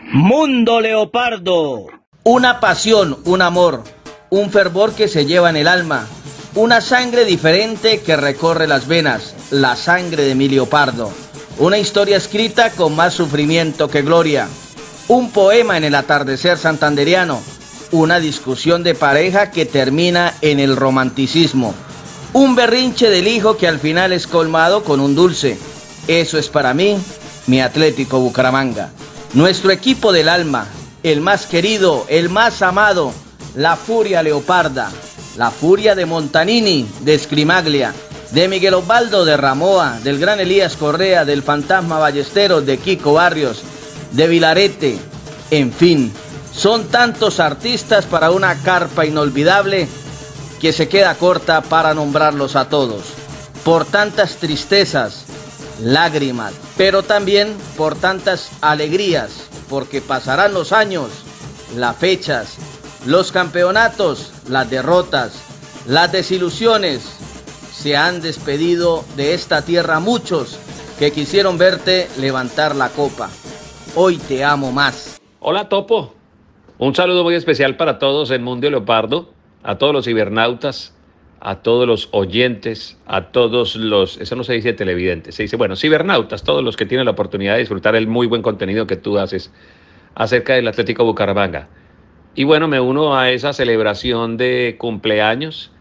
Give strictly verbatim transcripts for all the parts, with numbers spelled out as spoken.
Mundo Leopardo. Una pasión, un amor, un fervor que se lleva en el alma, una sangre diferente que recorre las venas, la sangre de mi leopardo. Una historia escrita con más sufrimiento que gloria, un poema en el atardecer santanderiano, una discusión de pareja que termina en el romanticismo, un berrinche del hijo que al final es colmado con un dulce. Eso es para mí, mi Atlético Bucaramanga, nuestro equipo del alma, el más querido, el más amado, la furia leoparda, la furia de Montanini, de Scrimaglia, de Miguel Osvaldo, de Ramoa, del gran Elías Correa, del fantasma Ballesteros, de Kiko Barrios, de Vilarete, en fin, son tantos artistas para una carpa inolvidable que se queda corta para nombrarlos a todos, por tantas tristezas, lágrimas, pero también por tantas alegrías, porque pasarán los años, las fechas, los campeonatos, las derrotas, las desilusiones. Se han despedido de esta tierra muchos que quisieron verte levantar la copa. Hoy te amo más. Hola Topo, un saludo muy especial para todos en Mundo Leopardo, a todos los cibernautas, a todos los oyentes, a todos los, eso no se dice televidentes, se dice, bueno, cibernautas, todos los que tienen la oportunidad de disfrutar el muy buen contenido que tú haces acerca del Atlético Bucaramanga. Y bueno, me uno a esa celebración de cumpleaños.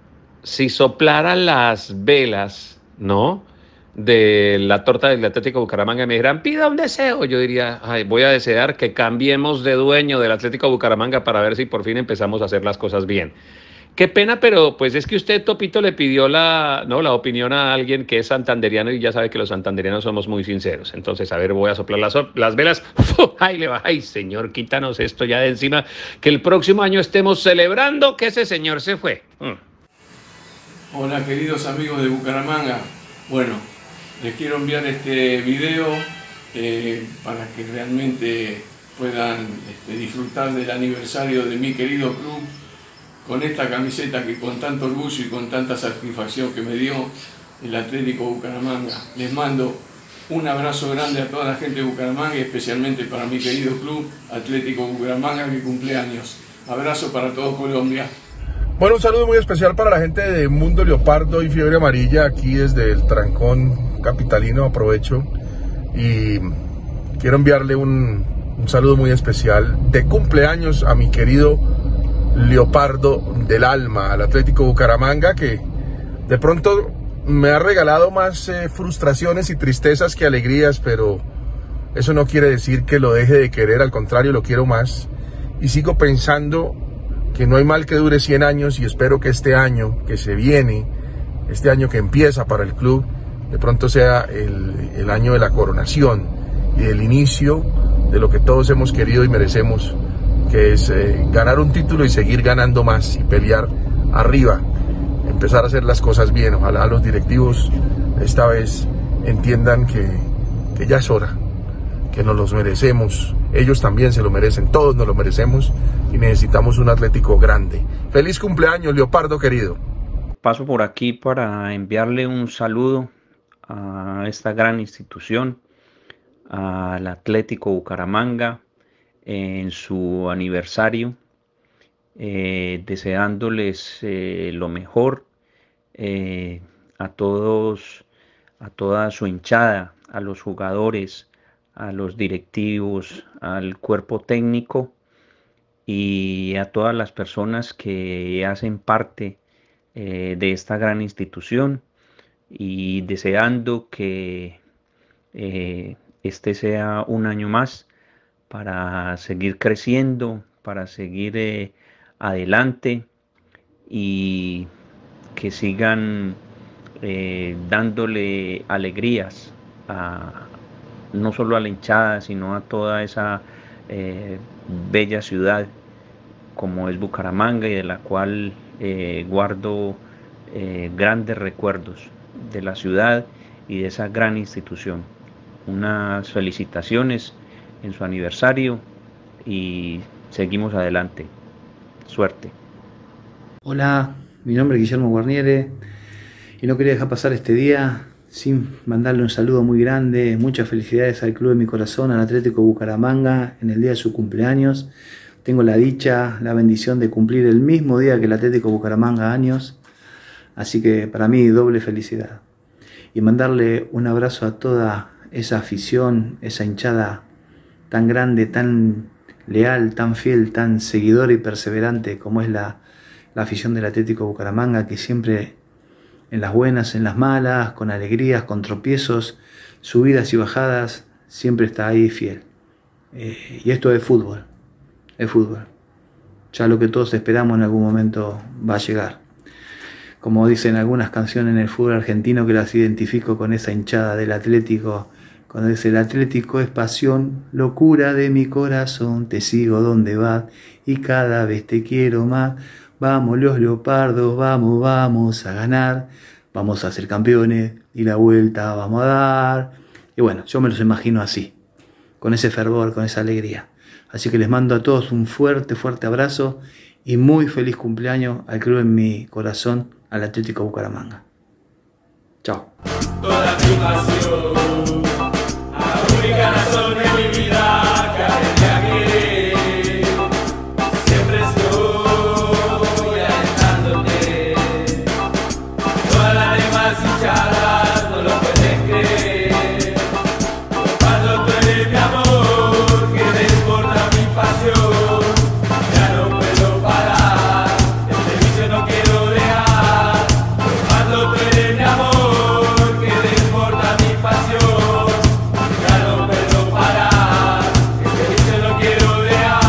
Si soplaran las velas, ¿no?, de la torta del Atlético Bucaramanga y me dijeran, pida un deseo, yo diría, ay, voy a desear que cambiemos de dueño del Atlético Bucaramanga para ver si por fin empezamos a hacer las cosas bien. Qué pena, pero pues es que usted, Topito, le pidió la, no, la opinión a alguien que es santanderiano y ya sabe que los santanderianos somos muy sinceros. Entonces, a ver, voy a soplar las, las velas. ¡Uf! ¡Ay, le va! ¡Ay, señor, quítanos esto ya de encima! Que el próximo año estemos celebrando que ese señor se fue. Mm. Hola, queridos amigos de Bucaramanga. Bueno, les quiero enviar este video eh, para que realmente puedan este, disfrutar del aniversario de mi querido club con esta camiseta que con tanto orgullo y con tanta satisfacción que me dio el Atlético Bucaramanga. Les mando un abrazo grande a toda la gente de Bucaramanga y especialmente para mi querido club Atlético Bucaramanga que cumple años. Abrazo para todo Colombia. Bueno, un saludo muy especial para la gente de Mundo Leopardo y Fiebre Amarilla, aquí desde el Trancón capitalino. Aprovecho y quiero enviarle un, un saludo muy especial de cumpleaños a mi querido Leopardo del alma, al Atlético Bucaramanga, que de pronto me ha regalado más eh, frustraciones y tristezas que alegrías, pero eso no quiere decir que lo deje de querer, al contrario, lo quiero más y sigo pensando que no hay mal que dure cien años y espero que este año que se viene, este año que empieza para el club, de pronto sea el, el año de la coronación y del inicio de lo que todos hemos querido y merecemos, que es eh, ganar un título y seguir ganando más y pelear arriba, empezar a hacer las cosas bien. Ojalá los directivos esta vez entiendan que, que ya es hora, que nos los merecemos, ellos también se lo merecen, todos nos lo merecemos y necesitamos un Atlético grande. Feliz cumpleaños, Leopardo querido. Paso por aquí para enviarle un saludo a esta gran institución, al Atlético Bucaramanga, en su aniversario, eh, deseándoles eh, lo mejor eh, a todos, a toda su hinchada, a los jugadores, a los directivos, al cuerpo técnico y a todas las personas que hacen parte eh, de esta gran institución, y deseando que eh, este sea un año más para seguir creciendo, para seguir eh, adelante y que sigan eh, dándole alegrías a, no solo a la hinchada, sino a toda esa eh, bella ciudad como es Bucaramanga, y de la cual eh, guardo eh, grandes recuerdos de la ciudad y de esa gran institución. Unas felicitaciones en su aniversario y seguimos adelante. Suerte. Hola, mi nombre es Guillermo Guarniere y no quería dejar pasar este día sin mandarle un saludo muy grande, muchas felicidades al club de mi corazón, al Atlético Bucaramanga, en el día de su cumpleaños. Tengo la dicha, la bendición de cumplir el mismo día que el Atlético Bucaramanga años, así que para mí doble felicidad. Y mandarle un abrazo a toda esa afición, esa hinchada tan grande, tan leal, tan fiel, tan seguidora y perseverante como es la, la afición del Atlético Bucaramanga, que siempre en las buenas, en las malas, con alegrías, con tropiezos, subidas y bajadas, siempre está ahí fiel. Eh, y esto es fútbol, es fútbol. Ya lo que todos esperamos en algún momento va a llegar. Como dicen algunas canciones en el fútbol argentino, que las identifico con esa hinchada del Atlético, cuando dice: el Atlético es pasión, locura de mi corazón, te sigo donde vas y cada vez te quiero más. Vamos los leopardos, vamos, vamos a ganar, vamos a ser campeones y la vuelta vamos a dar. Y bueno, yo me los imagino así, con ese fervor, con esa alegría. Así que les mando a todos un fuerte, fuerte abrazo y muy feliz cumpleaños al club en mi corazón, al Atlético Bucaramanga. Chao. Toda mi pasión, la única razón de mi vida, que a querer, siempre estoy alentándote. Todas las demás hinchadas no lo pueden creer. Cuando tú eres mi amor, que te importa mi pasión, ya no puedo parar, este vicio no quiero dejar. Cuando tú eres mi amor, que te importa mi pasión, ya no puedo parar, este vicio no quiero dejar.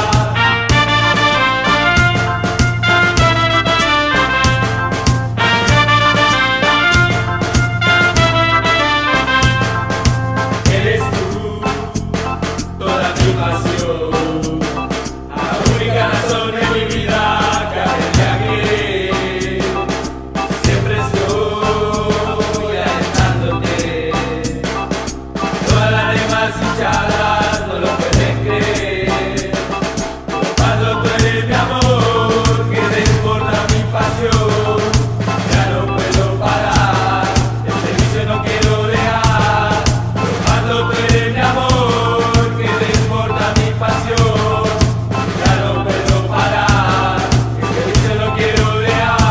Eres tú, toda mi pasión, la única razón de mi vida, que a querer, siempre estoy alentándote. Todas las demás hinchadas no lo pueden creer. Cuando tú eres mi amor, que te importa mi pasión, ya no puedo parar, este vicio no quiero dejar. Cuando tú eres mi amor, que te importa mi pasión, ya no puedo parar, este vicio no quiero dejar.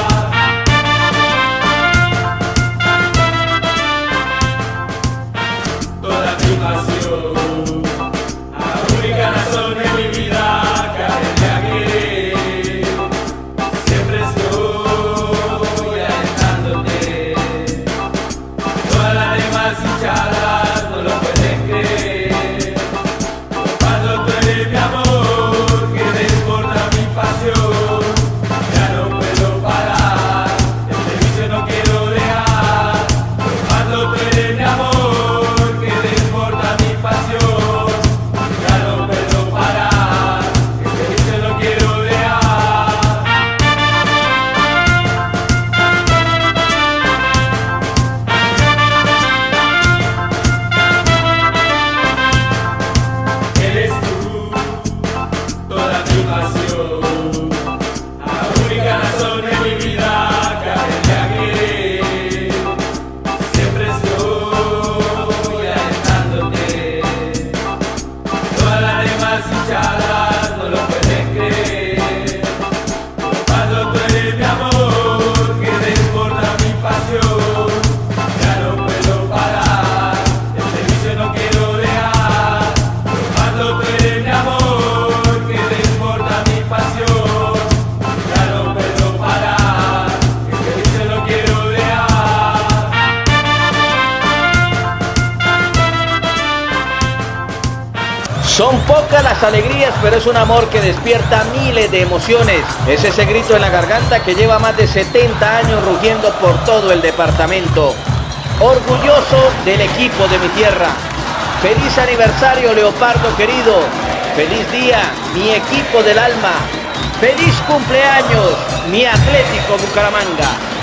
Toda mi pasión, la única razón de mi vida, que a querer, siempre estoy alentándote. Todas las demás hinchadas no lo pueden creer. Cuando tú eres mi amor, que te importa mi pasión, ya no puedo parar, este vicio no quiero dejar. Cuando tú eres mi amor, que te importa mi pasión, ya no puedo parar, este vicio no quiero dejar. Eres tú, toda mi pasión, la única razón de mi vida, que a querer, siempre estoy alentándote. Todas las demás hinchadas no lo pueden creer. Cuando tú eres mi amor, que te importa mi pasión, ya no puedo parar, este vicio no quiero dejar. Cuando tú eres mi amor, que te importa mi pasión, ya no puedo parar, este vicio no quiero dejar. Son pocas las alegrías, pero es un amor que despierta miles de emociones. Es ese grito en la garganta que lleva más de setenta años rugiendo por todo el departamento. Orgulloso del equipo de mi tierra. Feliz aniversario, Leopardo querido. Feliz día, mi equipo del alma. Feliz cumpleaños, mi Atlético Bucaramanga.